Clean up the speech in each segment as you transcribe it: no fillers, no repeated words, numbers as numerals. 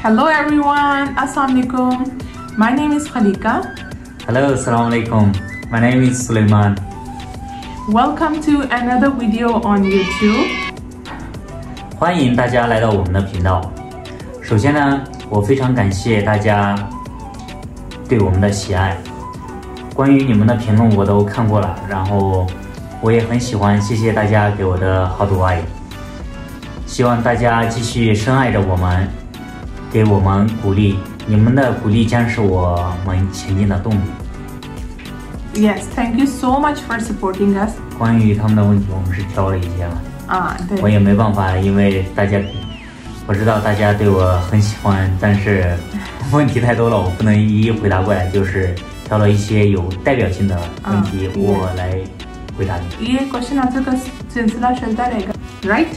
Hello everyone, Assalamualaikum. My name is Khalika. Hello, Assalamualaikum. My name is Sulaiman. Welcome to another video on YouTube. 欢迎大家来到我们的频道。首先呢，我非常感谢大家对我们的喜爱。关于你们的评论我都看过了，然后我也很喜欢，谢谢大家给我的好多爱。希望大家继续深爱着我们，给我们鼓励。你们的鼓励将是我们前进的动力。 Yes, thank you so much for supporting us. 关于他们的问题，我们是挑了一些了。 对。 我也没办法，因为我知道大家对我很喜欢，但是问题太多了，我不能一一回答过来，就是挑了一些有代表性的问题，我来回答你。 ये question answer का सिलसिला चलता रहेगा, right?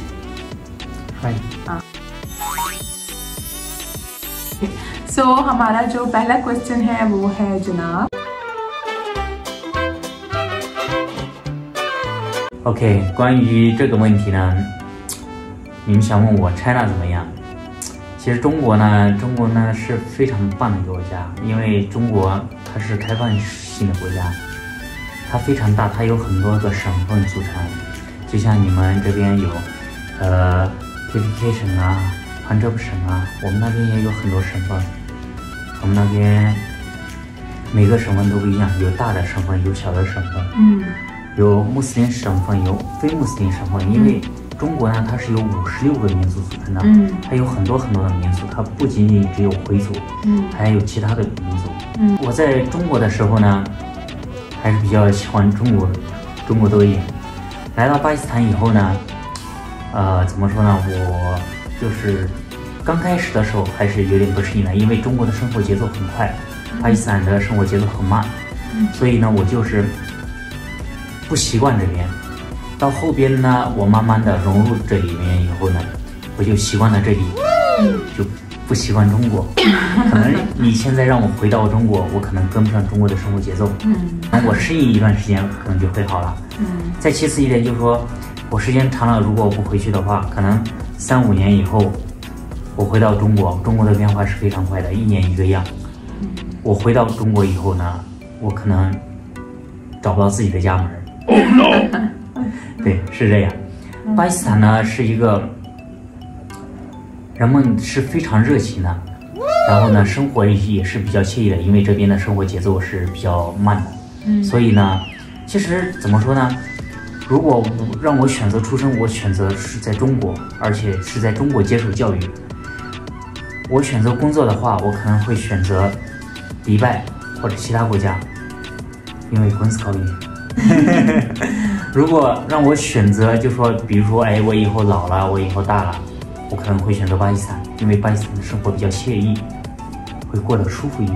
So हमारा जो पहला क्वेश्चन है वो है जनाब। OK， 关于这个问题呢，你们想问我 China 怎么样？其实中国呢是非常棒的一个国家，因为中国它是开放性的国家，它非常大，它有很多个省份组成，就像你们这边有KPK 省啊、杭州省啊，我们那边也有很多省份，我们那边每个省份都不一样，有大的省份，有小的省份，有穆斯林省份，有非穆斯林省份，因为中国呢，它是由56个民族组成的，它有很多很多的民族，它不仅仅只有回族，还有其他的民族。我在中国的时候呢，还是比较喜欢中国多一点。来到巴基斯坦以后呢，怎么说呢？我就是刚开始的时候还是有点不适应的，因为中国的生活节奏很快，巴基斯坦的生活节奏很慢，所以呢，我就是不习惯这边。到后边呢，我慢慢的融入这里面以后呢，我就习惯了这里，就不习惯中国。可能你现在让我回到中国，我可能跟不上中国的生活节奏。等我适应一段时间，可能就会好了。再其次一点就是说，我时间长了，如果我不回去的话，可能3、5年以后，我回到中国，中国的变化是非常快的，1年1个样。我回到中国以后呢，我可能找不到自己的家门。Oh no！对，是这样。巴基斯坦呢是一个人们是非常热情的，然后呢生活也是比较惬意的，因为这边的生活节奏是比较慢的，所以呢，其实怎么说呢？如果让我选择出生，我选择是在中国，而且是在中国接受教育。我选择工作的话，我可能会选择迪拜或者其他国家，因为工资高一点。如果让我选择，就说比如说，我以后老了，我以后大了，我可能会选择巴基斯坦，因为巴基斯坦的生活比较惬意，会过得舒服一点。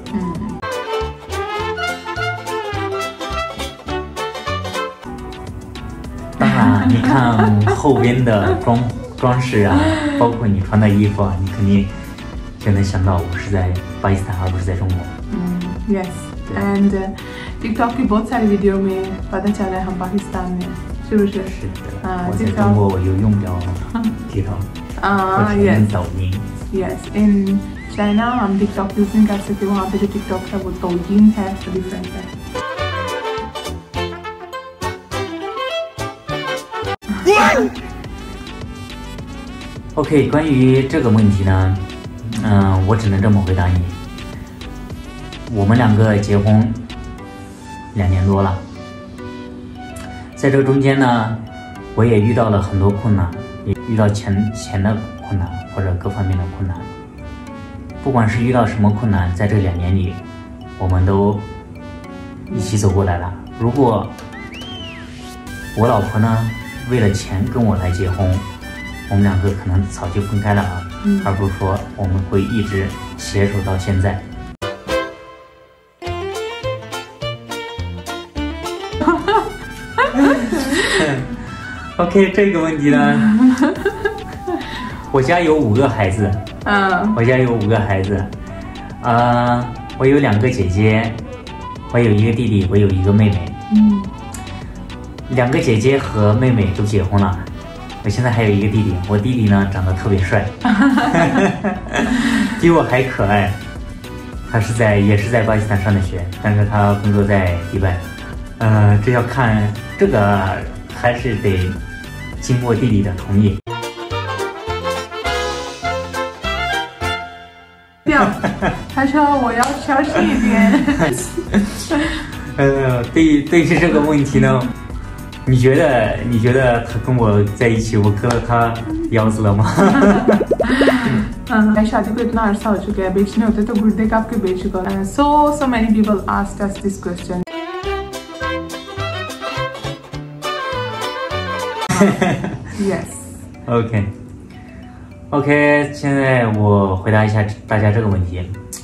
当然，你看后边的装饰啊，包括你穿的衣服啊，你肯定就能想到我是在巴基斯坦，而不是在中国。 Yes, and TikTok की बहुत सारी वीडियो में पता चला है हम पाकिस्तान में是不是？ 是的。我在中国我又用不了 TikTok。 Yes. 抖音。 Yes, in China हम TikTok यूज नहीं कर सकते, वहाँ पे जो TikTok है वो douyin है, तो डिफरेंट है। OK， 关于这个问题呢，我只能这么回答你。我们2个结婚2年多了，在这中间呢，我也遇到了很多困难，也遇到钱的困难或者各方面的困难。不管是遇到什么困难，在这2年里，我们都一起走过来了。如果我老婆呢，为了钱跟我来结婚，我们2个可能早就分开了，而不是说我们会一直携手到现在。OK， 这个问题呢，我家有5个孩子，我家有5个孩子，我有2个姐姐，我有1个弟弟，我有1个妹妹，2个姐姐和妹妹都结婚了，我现在还有1个弟弟，我弟弟呢长得特别帅， 比我还可爱。他也是在巴基斯坦上的学，但是他工作在迪拜。这要看这个还是得经过弟弟的同意。 他说我要小心一点。 对于这个问题呢，你觉得他跟我在一起，我割了他腰子了吗？ शादी को इतना अरसा हो चुका है, बेचने होते तो गुर्दे काट के बेच चुका है. So many people asked us this question. Yes. OK， 现在我回答一下大家这个问题。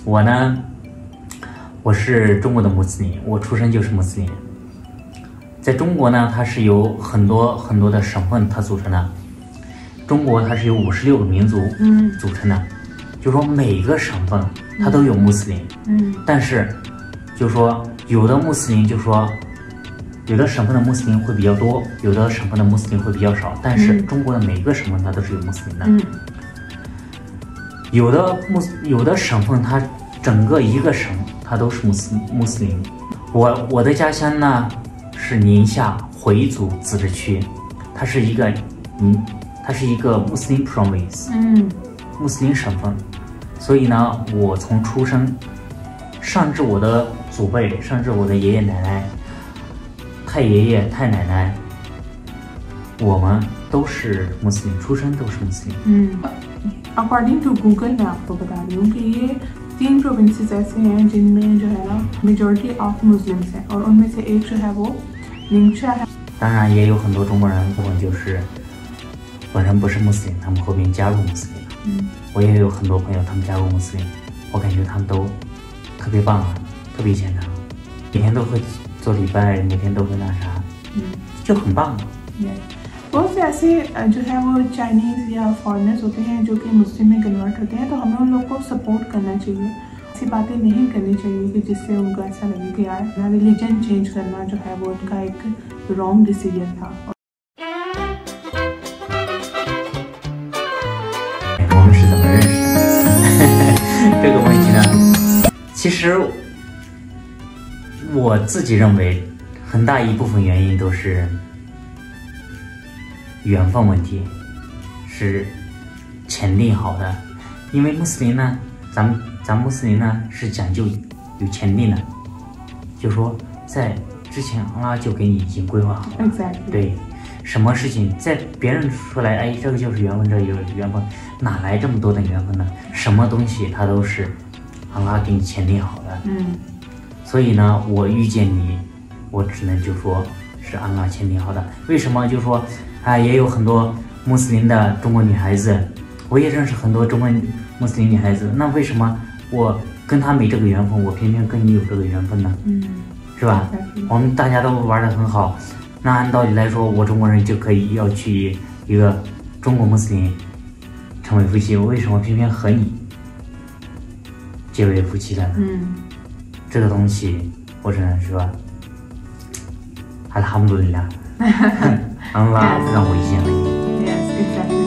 我是中国的穆斯林，我出生就是穆斯林。在中国呢，它是由很多的省份它组成的。中国它是由56个民族组成的，就说每个省份它都有穆斯林，但是就说有的穆斯林就说有的省份的穆斯林会比较多，有的省份的穆斯林会比较少，但是中国的每个省份它都是有穆斯林的。有的省份它整个一个省它都是穆斯林。我的家乡呢是宁夏回族自治区，它是一个穆斯林 province， 穆斯林省份。所以呢，我从出生，上至我的祖辈，上至我的爷爷奶奶、太爷爷、太奶奶，我们都是穆斯林，出生都是穆斯林。 According to Google मैं आपको बता रही हूँ कि ये 3 प्रोविंसेस ऐसे हैं जिनमें जो है ना मेजॉरिटी ऑफ मुस्लिम्स हैं और उनमें से एक जो है वो निंगशा है。 当然也有很多中国人就是本身不是穆斯林，他们后边加入穆斯林。我也有很多朋友他们加入穆斯林，我感觉他们都特别棒啊，特别虔诚，每天都会做礼拜，每天都会那啥，就很棒。 बहुत से ऐसे जो है वो चाइनीज या फॉरेनर्स होते हैं जो कि मुस्लिम में कन्वर्ट होते हैं, तो हमें उन लोगों को सपोर्ट करना चाहिए। ऐसी बातें नहीं करनी चाहिए कि जिससे उनको ऐसा लगे कि यार रिलीजन चेंज करना जो है वो उनका एक रॉन्ग डिसीजन था। 我们是怎么认识的？这个问题呢，其实我自己认为很大一部分原因都是缘分问题，是前定好的。因为穆斯林呢，咱穆斯林呢是讲究有前定的，就说在之前安拉就给你已经规划好了。 Exactly. 对，什么事情在别人说来，哎，这个就是缘分，这有缘分，哪来这么多的缘分呢？什么东西它都是安拉给你前定好的。所以呢，我遇见你，我只能就说是安拉前定好的。为什么？就说也有很多穆斯林的中国女孩子，我也认识很多中国穆斯林女孩子。那为什么我跟她没这个缘分，我偏偏跟你有这个缘分呢？是吧？我们大家都玩得很好，那按道理来说，我中国人就可以要去一个中国穆斯林成为夫妻，我为什么偏偏和你结为夫妻了呢？这个东西我只能说，阿拉哈姆杜里拉。安拉让我遇见了你。 Yes, exactly.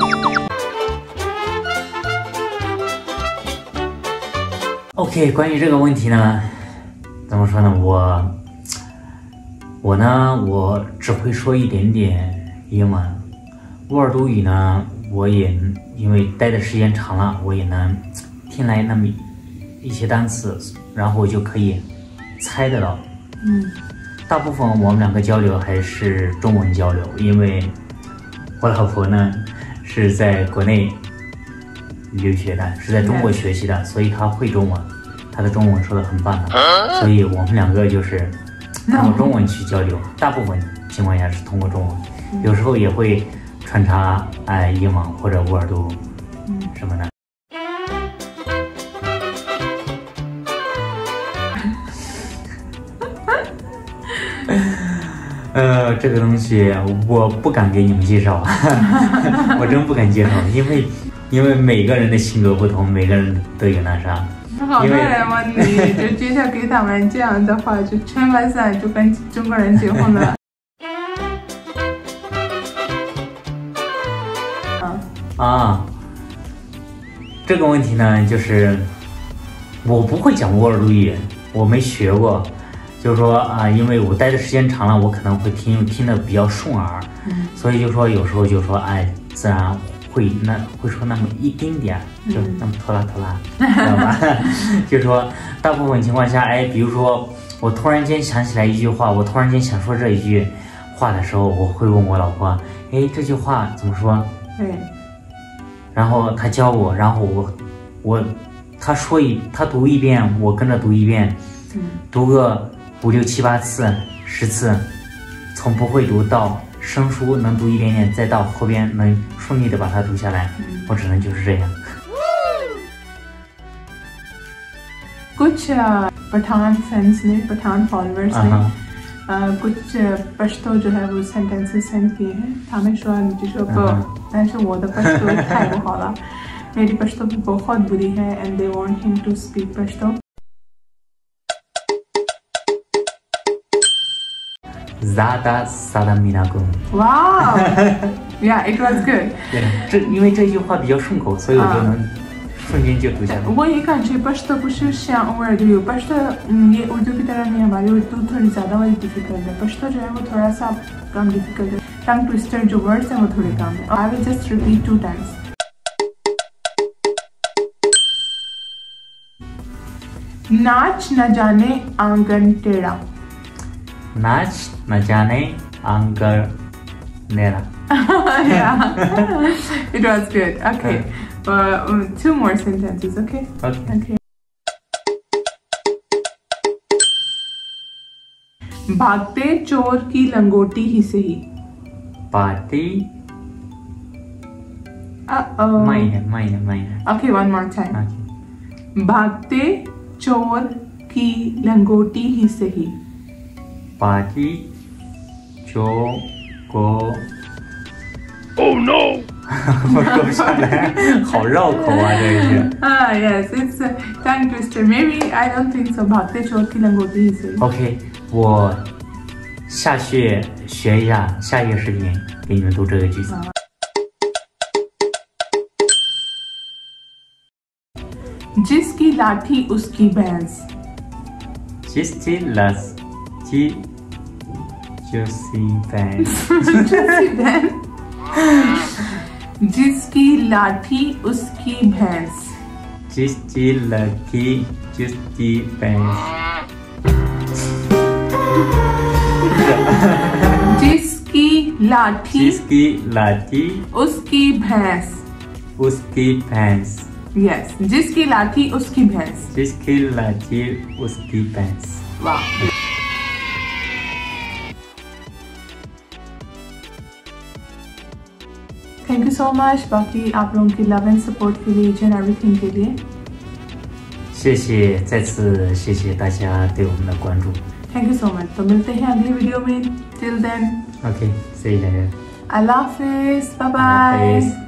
OK， 关于这个问题呢，怎么说呢？我只会说一点点英文，乌尔都语呢，我也因为待的时间长了，我也能听来那么一些单词，然后我就可以猜得到。大部分我们两个交流还是中文交流，因为我老婆呢是在国内留学的，是在中国学习的，所以她会中文，她的中文说得很棒的，所以我们两个就是通过中文去交流，大部分情况下是通过中文，有时候也会穿插英文或者乌尔都什么的。这个东西我不敢给你们介绍，我真不敢介绍，因为每个人的性格不同，每个人都有那啥。 好多人问你就介绍给他们，这样的话就全完散，就跟中国人结婚了。 这个问题呢，就是我不会讲乌尔都语，我没学过，就是说啊，因为我待的时间长了，我可能会听得比较顺耳，所以就说有时候就说哎，自然会说那么一丁点，就那么拖拉，知道吧？就说大部分情况下，哎，比如说我突然间想起来一句话，我突然间想说这一句话的时候，我会问我老婆，哎，这句话怎么说？ 对。 然后她教我，然后她读一遍，我跟着读一遍，读个5、6、7、8次、10次，从不会读到生疏能读一点点，再到后边能顺利的把它读下来，我只能就是这样。 कुछ पठान फ्रेंड्स ने पठान फॉलोअर्स ने कुछ पश्तो जो है वो सेंटेंसेस सेंड किए हैं हमेशा ऐसे वो द पश्तो है वो होला मेरी पश्तो भी बहुत बुरी है and they want him to speak Pashto Zada Salaminakum. Wow. Yeah, it was good. 因为这句话比较顺口，所以我就能瞬间就读下来。 वो ये कंट्री पश्तो कुछ श्याम उर्दू पश्तो ये उर्दू की तरह नहीं हमारी उर्दू थोड़ी ज़्यादा वाली डिफिकल्ट है पश्तो जो है वो थोड़ा सा कम डिफिकल्ट है टंग ट्विस्टर जो वर्ड्स हैं वो थोड़े कम है I will just repeat 2 times नाच न जाने आंगन टेढ़ा नाच न जाने आंगन टेढ़ा Yeah, it was good. Okay, 2 more sentences. Okay. भागते चोर की लंगोटी ही सही party minor Okay, one more time. भागते चोर की लंगोटी ही सही पार्टी चोर को Oh no! 我说不上来，好绕口啊，这个是。 Yes, it's a tongue twister. Maybe I don't think so. भागते चोर की लंगोटी ही सही. OK, 我下学学一下，下一个视频给你们读这个句子。 जिसकी लाठी उसकी भैंस जिसकी लाठी उसकी भैंस जिसकी लाठी उसकी भैंस जिसकी लाठी उसकी भैंस जिसकी लाठी उसकी भैंस उसकी भैंस यस जिसकी लाठी उसकी भैंस जिसकी लाठी उसकी भैंस वाह थैंक यू सो मच बाकी आप लोगों की लव एंड सपोर्ट के लिए ईच एंड एवरीथिंग के लिए 谢谢，再次谢谢大家对我们的关注。 थैंक यू सो मच तो मिलते हैं अगली वीडियो में till then OK, see you later. अल्लाह हाफिज़ बाय बाय